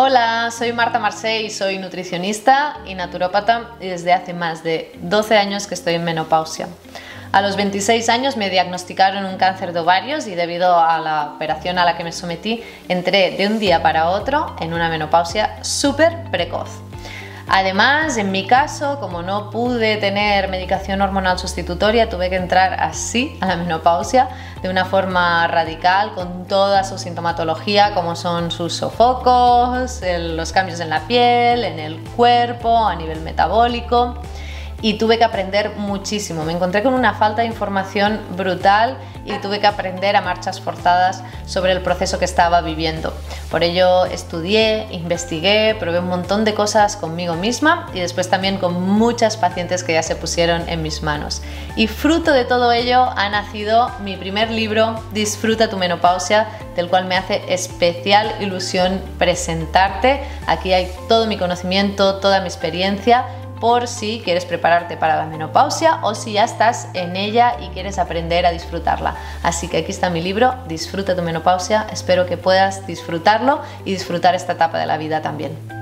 Hola, soy Marta Marsey, soy nutricionista y naturópata y desde hace más de 12 años que estoy en menopausia. A los 26 años me diagnosticaron un cáncer de ovarios y debido a la operación a la que me sometí, entré de un día para otro en una menopausia súper precoz. Además, en mi caso, como no pude tener medicación hormonal sustitutoria, tuve que entrar así a la menopausia de una forma radical, con toda su sintomatología, como son sus sofocos, los cambios en la piel, en el cuerpo, a nivel metabólico. Y tuve que aprender muchísimo. Me encontré con una falta de información brutal y tuve que aprender a marchas forzadas sobre el proceso que estaba viviendo. Por ello estudié, investigué, probé un montón de cosas conmigo misma y después también con muchas pacientes que ya se pusieron en mis manos. Y fruto de todo ello ha nacido mi primer libro, Disfruta tu menopausia, del cual me hace especial ilusión presentarte. Aquí hay todo mi conocimiento, toda mi experiencia, por si quieres prepararte para la menopausia o si ya estás en ella y quieres aprender a disfrutarla. Así que aquí está mi libro, Disfruta tu menopausia. Espero que puedas disfrutarlo y disfrutar esta etapa de la vida también.